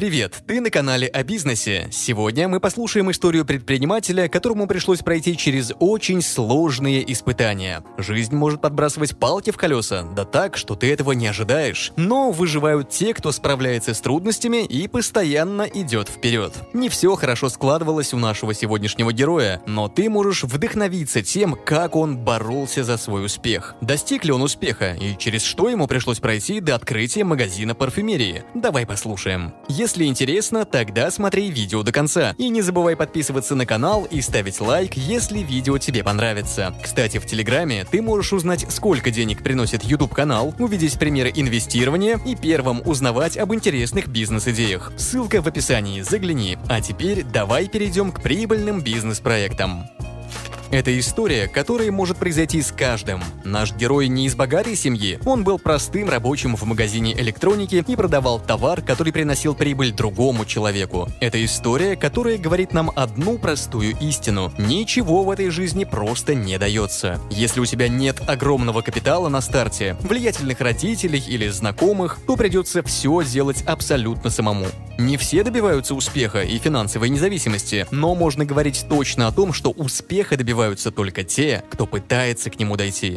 Привет, ты на канале о бизнесе. Сегодня мы послушаем историю предпринимателя, которому пришлось пройти через очень сложные испытания. Жизнь может подбрасывать палки в колеса, да так, что ты этого не ожидаешь. Но выживают те, кто справляется с трудностями и постоянно идет вперед. Не все хорошо складывалось у нашего сегодняшнего героя, но ты можешь вдохновиться тем, как он боролся за свой успех. Достиг ли он успеха и через что ему пришлось пройти до открытия магазина парфюмерии? Давай послушаем. Если интересно, тогда смотри видео до конца. И не забывай подписываться на канал и ставить лайк, если видео тебе понравится. Кстати, в Телеграме ты можешь узнать, сколько денег приносит YouTube-канал, увидеть примеры инвестирования и первым узнавать об интересных бизнес-идеях. Ссылка в описании, загляни. А теперь давай перейдем к прибыльным бизнес-проектам. Это история, которая может произойти с каждым. Наш герой не из богатой семьи, он был простым рабочим в магазине электроники и продавал товар, который приносил прибыль другому человеку. Это история, которая говорит нам одну простую истину: ничего в этой жизни просто не дается. Если у тебя нет огромного капитала на старте, влиятельных родителей или знакомых, то придется все делать абсолютно самому. Не все добиваются успеха и финансовой независимости, но можно говорить точно о том, что успеха добиваются только те, кто пытается к нему дойти.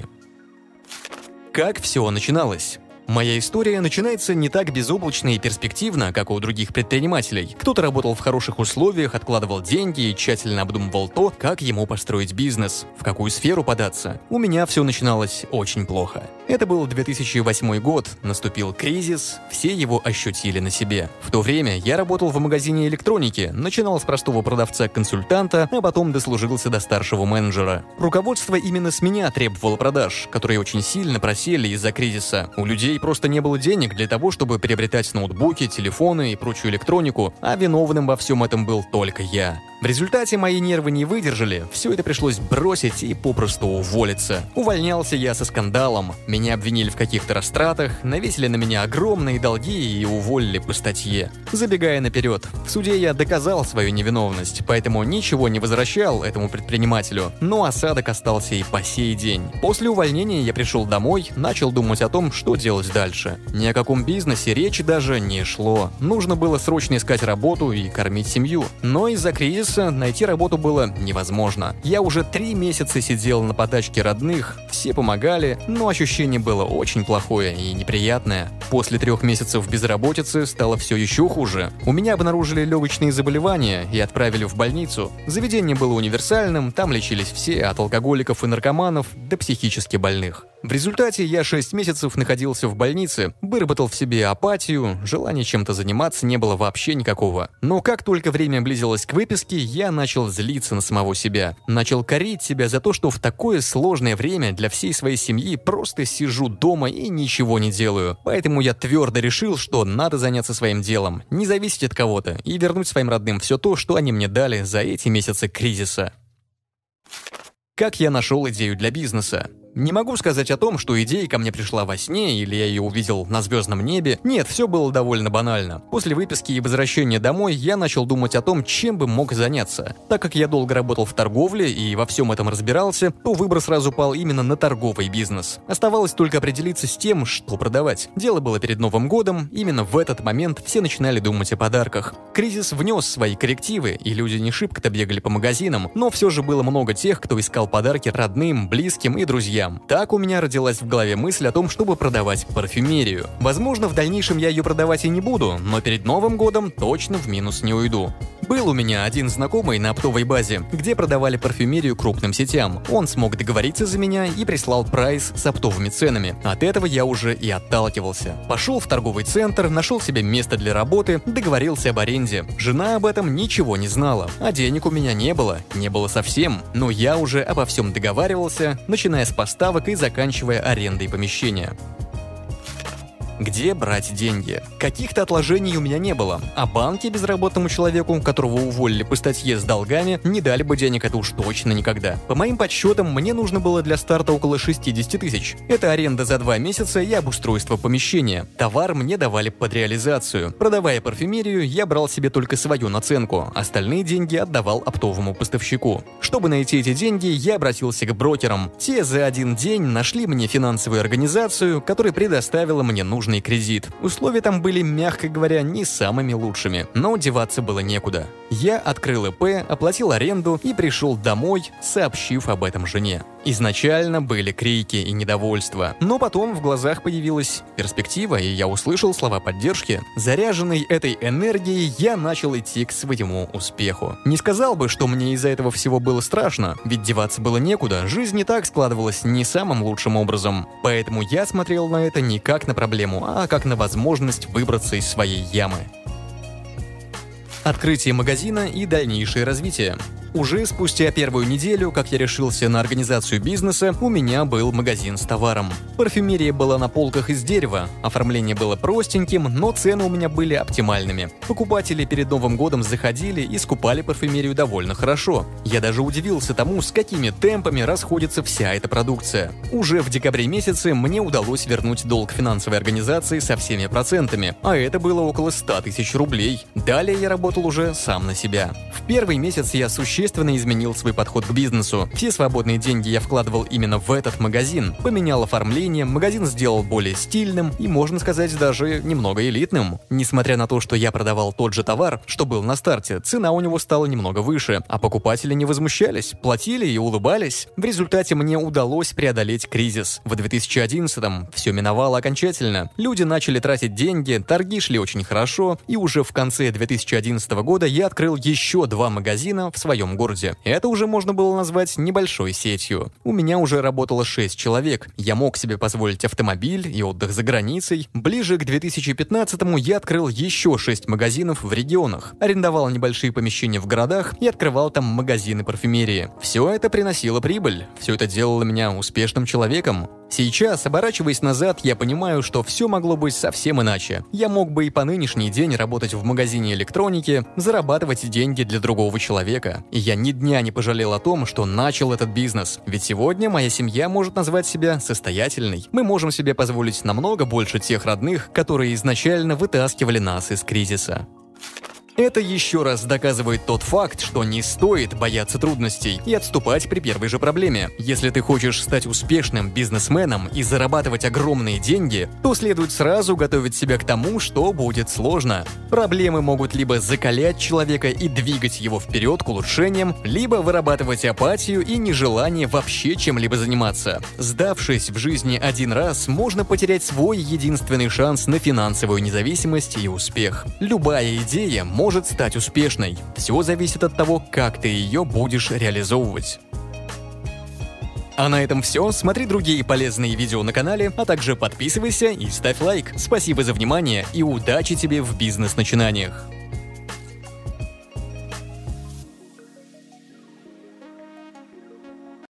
Как все начиналось? Моя история начинается не так безоблачно и перспективно, как у других предпринимателей. Кто-то работал в хороших условиях, откладывал деньги и тщательно обдумывал то, как ему построить бизнес, в какую сферу податься. У меня все начиналось очень плохо. Это был 2008 год, наступил кризис, все его ощутили на себе. В то время я работал в магазине электроники, начинал с простого продавца-консультанта, а потом дослужился до старшего менеджера. Руководство именно с меня требовало продаж, которые очень сильно просели из-за кризиса. У людей просто не было денег для того, чтобы приобретать ноутбуки, телефоны и прочую электронику, а виновным во всем этом был только я. В результате мои нервы не выдержали, все это пришлось бросить и попросту уволиться. Увольнялся я со скандалом, меня обвинили в каких-то растратах, навесили на меня огромные долги и уволили по статье. Забегая наперед, в суде я доказал свою невиновность, поэтому ничего не возвращал этому предпринимателю, но осадок остался и по сей день. После увольнения я пришел домой, начал думать о том, что делать дальше. Ни о каком бизнесе речи даже не шло. Нужно было срочно искать работу и кормить семью. Но из-за кризиса найти работу было невозможно. Я уже 3 месяца сидел на подачке родных, все помогали, но ощущение было очень плохое и неприятное. После 3 месяцев безработицы стало все еще хуже. У меня обнаружили легочные заболевания и отправили в больницу. Заведение было универсальным, там лечились все, от алкоголиков и наркоманов до психически больных. В результате я 6 месяцев находился в больнице, выработал в себе апатию, желания чем-то заниматься не было вообще никакого. Но как только время близилось к выписке, я начал злиться на самого себя. Начал корить себя за то, что в такое сложное время для всей своей семьи просто сижу дома и ничего не делаю. Поэтому я твердо решил, что надо заняться своим делом, не зависеть от кого-то и вернуть своим родным все то, что они мне дали за эти месяцы кризиса. Как я нашел идею для бизнеса? Не могу сказать о том, что идея ко мне пришла во сне или я ее увидел на звездном небе. Нет, все было довольно банально. После выписки и возвращения домой я начал думать о том, чем бы мог заняться. Так как я долго работал в торговле и во всем этом разбирался, то выбор сразу пал именно на торговый бизнес. Оставалось только определиться с тем, что продавать. Дело было перед Новым годом, именно в этот момент все начинали думать о подарках. Кризис внес свои коррективы, и люди не шибко-то бегали по магазинам, но все же было много тех, кто искал подарки родным, близким и друзьям. Так у меня родилась в голове мысль о том, чтобы продавать парфюмерию. Возможно, в дальнейшем я ее продавать и не буду, но перед Новым годом точно в минус не уйду. Был у меня один знакомый на оптовой базе, где продавали парфюмерию крупным сетям. Он смог договориться за меня и прислал прайс с оптовыми ценами. От этого я уже и отталкивался. Пошел в торговый центр, нашел себе место для работы, договорился об аренде. Жена об этом ничего не знала, а денег у меня не было совсем. Но я уже обо всем договаривался, начиная с поставок и заканчивая арендой помещения. Где брать деньги? Каких-то отложений у меня не было, а банки безработному человеку, которого уволили по статье с долгами, не дали бы денег, это уж точно никогда. По моим подсчетам, мне нужно было для старта около 60 тысяч. Это аренда за 2 месяца и обустройство помещения. Товар мне давали под реализацию. Продавая парфюмерию, я брал себе только свою наценку, остальные деньги отдавал оптовому поставщику. Чтобы найти эти деньги, я обратился к брокерам. Те за один день нашли мне финансовую организацию, которая предоставила мне нужные сложный кредит. Условия там были, мягко говоря, не самыми лучшими, но деваться было некуда. Я открыл ИП, оплатил аренду и пришел домой, сообщив об этом жене. Изначально были крики и недовольство, но потом в глазах появилась перспектива, и я услышал слова поддержки. Заряженный этой энергией, я начал идти к своему успеху. Не сказал бы, что мне из-за этого всего было страшно, ведь деваться было некуда, жизнь и так складывалась не самым лучшим образом. Поэтому я смотрел на это не как на проблему, а как на возможность выбраться из своей ямы. Открытие магазина и дальнейшее развитие. Уже спустя первую неделю, как я решился на организацию бизнеса, у меня был магазин с товаром. Парфюмерия была на полках из дерева, оформление было простеньким, но цены у меня были оптимальными. Покупатели перед Новым годом заходили и скупали парфюмерию довольно хорошо. Я даже удивился тому, с какими темпами расходится вся эта продукция. Уже в декабре месяце мне удалось вернуть долг финансовой организации со всеми процентами, а это было около 100 тысяч рублей. Далее я работал уже сам на себя. В первый месяц я существенно изменил свой подход к бизнесу. Все свободные деньги я вкладывал именно в этот магазин. Поменял оформление, магазин сделал более стильным и, можно сказать, даже немного элитным. Несмотря на то, что я продавал тот же товар, что был на старте, цена у него стала немного выше, а покупатели не возмущались, платили и улыбались. В результате мне удалось преодолеть кризис. В 2011-м все миновало окончательно. Люди начали тратить деньги, торги шли очень хорошо, и уже в конце 2011 года я открыл еще 2 магазина в своем городе. Это уже можно было назвать небольшой сетью. У меня уже работало 6 человек. Я мог себе позволить автомобиль и отдых за границей. Ближе к 2015-му я открыл еще 6 магазинов в регионах. Арендовал небольшие помещения в городах и открывал там магазины парфюмерии. Все это приносило прибыль. Все это делало меня успешным человеком. Сейчас, оборачиваясь назад, я понимаю, что все могло быть совсем иначе. Я мог бы и по нынешний день работать в магазине электроники, зарабатывать деньги для другого человека. И я ни дня не пожалел о том, что начал этот бизнес. Ведь сегодня моя семья может назвать себя состоятельной. Мы можем себе позволить намного больше тех родных, которые изначально вытаскивали нас из кризиса. Это еще раз доказывает тот факт, что не стоит бояться трудностей и отступать при первой же проблеме. Если ты хочешь стать успешным бизнесменом и зарабатывать огромные деньги, то следует сразу готовить себя к тому, что будет сложно. Проблемы могут либо закалять человека и двигать его вперед к улучшениям, либо вырабатывать апатию и нежелание вообще чем-либо заниматься. Сдавшись в жизни один раз, можно потерять свой единственный шанс на финансовую независимость и успех. Любая идея может стать успешной. Все зависит от того, как ты ее будешь реализовывать. А на этом все. Смотри другие полезные видео на канале, а также подписывайся и ставь лайк. Спасибо за внимание и удачи тебе в бизнес-начинаниях.